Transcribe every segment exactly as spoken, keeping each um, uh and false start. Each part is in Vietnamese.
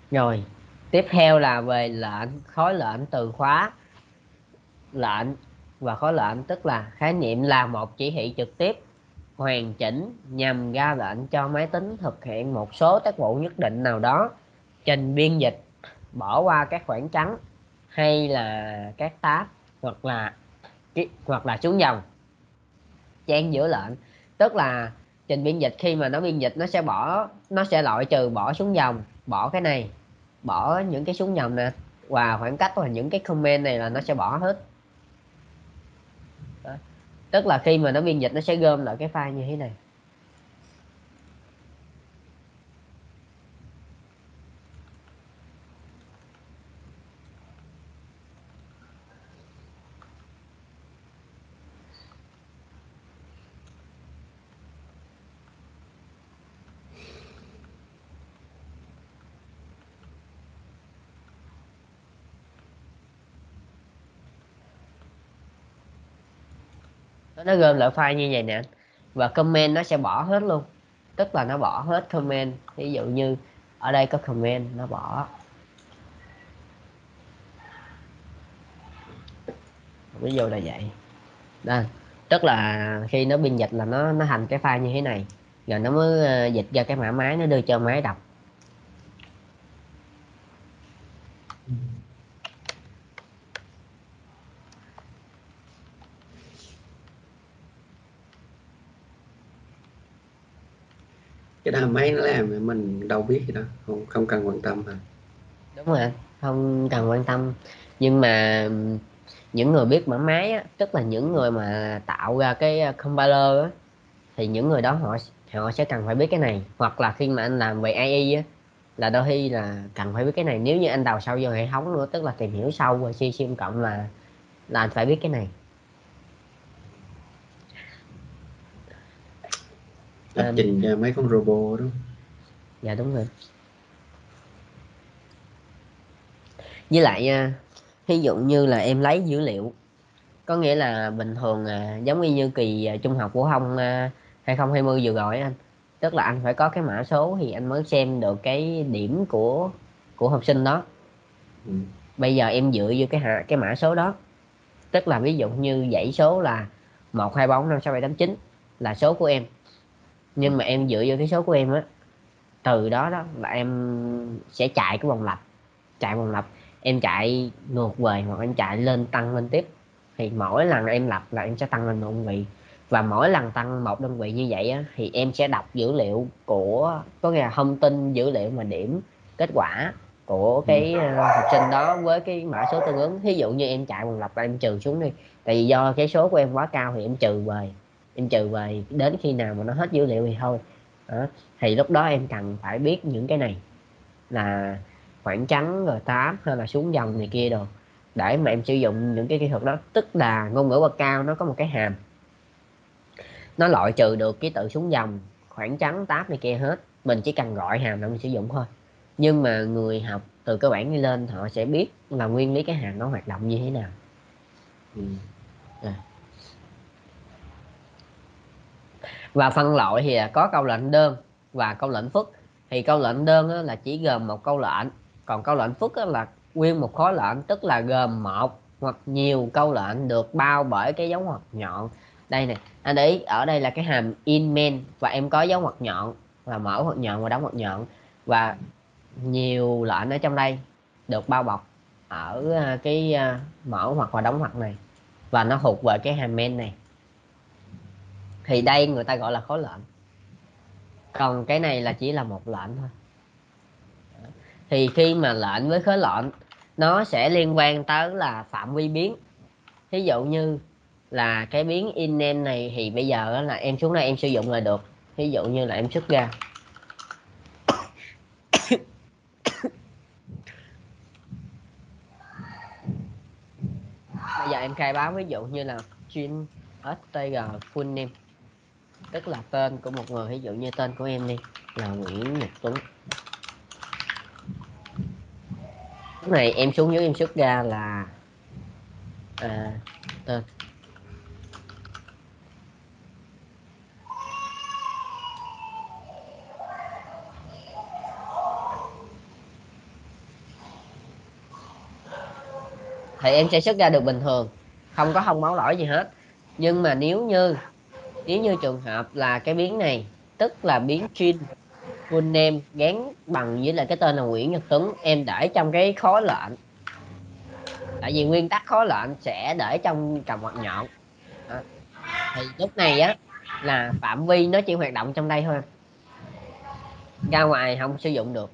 Rồi, tiếp theo là về lệnh, khối lệnh, từ khóa. Lệnh và khối lệnh tức là khái niệm là một chỉ thị trực tiếp hoàn chỉnh nhằm ra lệnh cho máy tính thực hiện một số tác vụ nhất định nào đó, trình biên dịch, bỏ qua các khoảng trắng hay là các tab, hoặc là hoặc là xuống dòng, chen giữa lệnh. Tức là trình biên dịch, khi mà nó biên dịch nó sẽ bỏ, nó sẽ loại trừ bỏ xuống dòng, bỏ cái này, bỏ những cái xuống dòng nè, và khoảng cách và những cái comment này là nó sẽ bỏ hết. Đó. Tức là khi mà nó biên dịch nó sẽ gom lại cái file như thế này. Nó gom lại file như vậy nè, và comment nó sẽ bỏ hết luôn. Tức là nó bỏ hết comment, ví dụ như ở đây có comment nó bỏ, ví dụ là vậy. Đây, tức là khi nó biên dịch là nó nó thành cái file như thế này, rồi nó mới ờ, dịch ra cái mã máy, nó đưa cho máy đọc. Cái đó máy nó làm mình đâu biết gì đâu, không không cần quan tâm hả? Đúng rồi anh, không cần quan tâm. Nhưng mà ừm, những người biết mã máy á, tức là những người mà tạo ra cái ờ, compiler á, thì những người đó họ họ sẽ cần phải biết cái này. Hoặc là khi mà anh làm về a i á, là đôi khi là cần phải biết cái này. Nếu như anh đào sâu vô hệ thống nữa, tức là tìm hiểu sâu về C siêu cộng, là là anh phải biết cái này. Lập Nên trình cho mấy con robot đó. dạ đúng rồi. Với lại à, ví dụ như là em lấy dữ liệu, có nghĩa là bình thường à, giống như như kỳ à, trung học phổ thông à, hai không hai không vừa rồi á anh, tức là anh phải có cái mã số thì anh mới xem được cái điểm của của học sinh đó. Ừ. Bây giờ em dựa vô cái hạ cái mã số đó, tức là ví dụ như dãy số là một hai bốn năm sáu bảy tám chín là số của em, nhưng mà em dựa vô cái số của em á, từ đó đó là em sẽ chạy cái vòng lặp, chạy vòng lặp, em chạy ngược về hoặc em chạy lên tăng lên tiếp, thì mỗi lần em lặp là em sẽ tăng lên một đơn vị. Và mỗi lần tăng một đơn vị như vậy á, thì em sẽ đọc dữ liệu của, có nghĩa là thông tin dữ liệu mà điểm kết quả của Ừ. cái ờ, học sinh đó với cái mã số tương ứng. Ví dụ như em chạy vòng lặp là em trừ xuống đi, tại vì do cái số của em quá cao thì em trừ về, em trừ về đến khi nào mà nó hết dữ liệu thì thôi. Đó. Thì lúc đó em cần phải biết những cái này, là khoảng trắng rồi tám hay là xuống dòng này kia đồ, để mà em sử dụng những cái kỹ thuật đó. Tức là ngôn ngữ bậc cao nó có một cái hàm, nó loại trừ được ký tự xuống dòng, khoảng trắng, tab này kia hết, mình chỉ cần gọi hàm để mình sử dụng thôi. Nhưng mà người học từ cơ bản đi lên họ sẽ biết là nguyên lý cái hàm nó hoạt động như thế nào. Ừ. À. Và phân loại thì là có câu lệnh đơn và câu lệnh phức. Thì câu lệnh đơn á, là chỉ gồm một câu lệnh, còn câu lệnh phức á, là nguyên một khối lệnh, tức là gồm một hoặc nhiều câu lệnh được bao bởi cái dấu ngoặc nhọn. Đây nè, anh để ý ở đây là cái hàm in main, và em có dấu ngoặc nhọn, là mở ngoặc nhọn và đóng ngoặc nhọn, và nhiều lệnh ở trong đây được bao bọc ở à, cái à, mở hoặc và đóng ngoặc này, và nó thuộc về cái hàm main này. Thì đây người ta gọi là khối lệnh, còn cái này là chỉ là một lệnh thôi. Thì khi mà lệnh với khối lệnh, nó sẽ liên quan tới là phạm vi biến. Ví dụ như là cái biến in name này thì bây giờ á là em xuống đây em sử dụng là được. Ví dụ như là em xuất ra, bây giờ em khai báo ví dụ như là chuyên ét tê giê full name, tức là tên của một người, ví dụ như tên của em đi là Nguyễn Nhật Tuấn. Lúc này em xuống dưới em xuất ra là à, tên. thì em sẽ xuất ra được bình thường, không có thông báo lỗi gì hết. Nhưng mà nếu như nếu như trường hợp là cái biến này, tức là biến string full name gắn bằng với lại cái tên là Nguyễn Nhật Tuấn, em để trong cái khối lệnh, tại vì nguyên tắc khối lệnh sẽ để trong còng ngoặc nhọn. Đó. Thì lúc này á là phạm vi nó chỉ hoạt động trong đây thôi, ra ngoài không sử dụng được.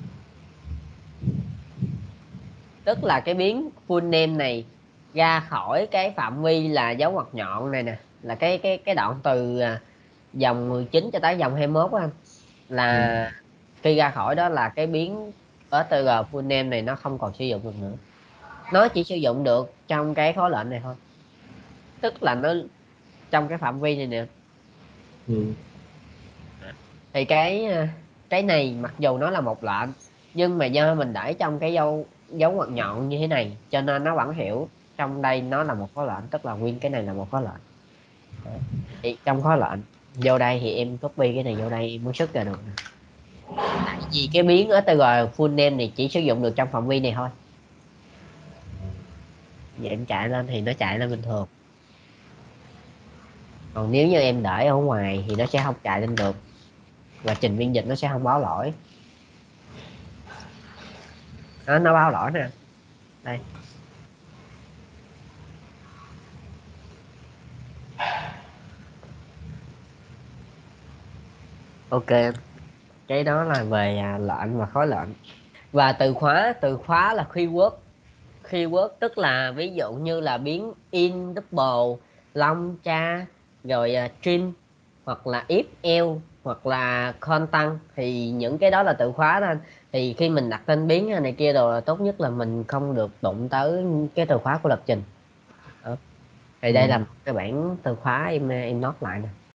Tức là cái biến full name này ra khỏi cái phạm vi là dấu ngoặc nhọn này nè, là cái cái cái đoạn từ à, dòng mười chín cho tới dòng hai mươi mốt á anh, Ừ. là khi ra khỏi đó là cái biến o tê giê full name này nó không còn sử dụng được nữa, nó chỉ sử dụng được trong cái khóa lệnh này thôi, tức là nó trong cái phạm vi này nè. Ừ. Thì cái à, cái này mặc dù nó là một lệnh, nhưng mà do mình để trong cái dấu dấu ngoặc nhọn như thế này cho nên nó vẫn hiểu trong đây nó là một khóa lệnh, tức là nguyên cái này là một khóa lệnh. Đấy. Thì trong khóa lệnh vô đây thì em copy cái này vô đây em muốn xuất ra được nè. Tại vì cái biến o tê giê full name này chỉ sử dụng được trong phạm vi này thôi. Vậy em chạy lên thì nó chạy lên bình thường, còn nếu như em để ở ngoài thì nó sẽ không chạy lên được, và trình biên dịch nó sẽ không báo lỗi. Đó, nó báo lỗi nè, đây. Ok, cái đó là về à, lệnh và khối lệnh. Và từ khóa từ khóa là keyword. Keyword tức là ví dụ như là biến in double, long cha, rồi uh, string, hoặc là if else, hoặc là constant, thì những cái đó là từ khóa đó anh. Thì khi mình đặt tên biến này kia rồi là tốt nhất là mình không được đụng tới cái từ khóa của lập trình. Đó. Thì đây Ừ. là một cái bảng từ khóa em em note lại nè.